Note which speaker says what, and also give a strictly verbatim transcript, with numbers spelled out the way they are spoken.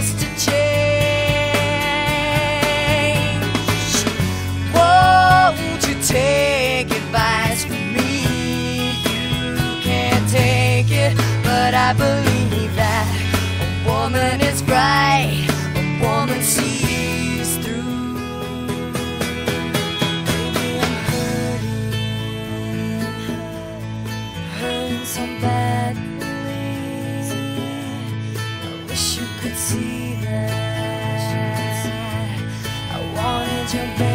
Speaker 1: us to change. Won't you take advice from me? You can't take it, but I believe that a woman is bright, a woman sees through. Baby, I'm hurting, hurting so badly. I wish you could see that I wanted your baby.